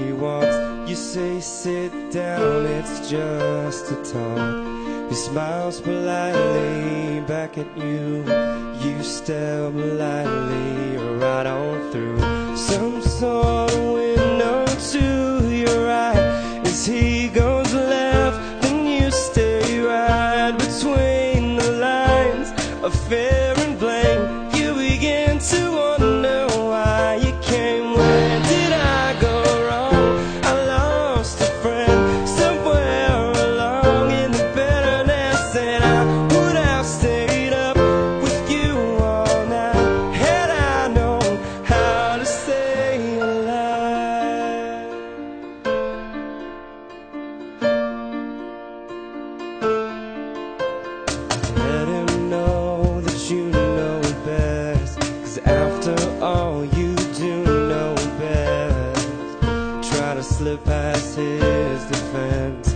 he walks, you say sit down, it's just a talk. He smiles politely back at you, you stare politely right on through some sort of window to your right. As he goes left, then you stay right between the lines of fair and blame. You begin to wonder why you came. Where did I go wrong? I lost a friend somewhere along in the bitterness, and I would have stayed up with you all night had I known how to stay alive. Let him know that you know best, 'cause after all you do know best. Try to slip past his defense.